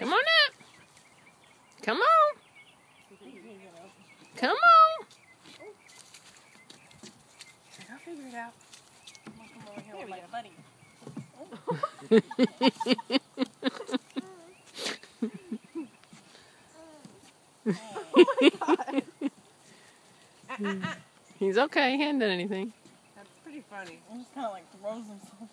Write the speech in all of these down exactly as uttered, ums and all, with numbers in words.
Come on up. Come on. Come on. I'll figure it out. I'm gonna come over here with my buddy. Oh my God. ah, ah, ah. He's okay. He hadn't done anything. That's pretty funny. He just kind of like throws himself.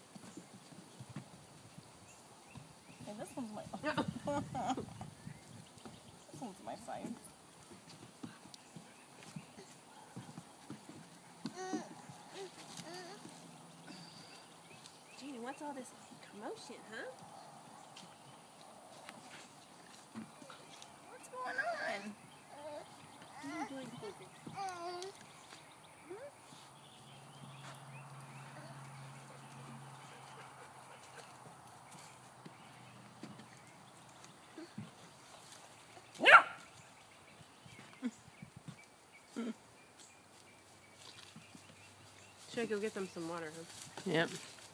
And this one's my This one's my size. Jeannie, what's all this commotion, huh? What's going on? What are you doing, Coco? Should I go get them some water, huh? Yep.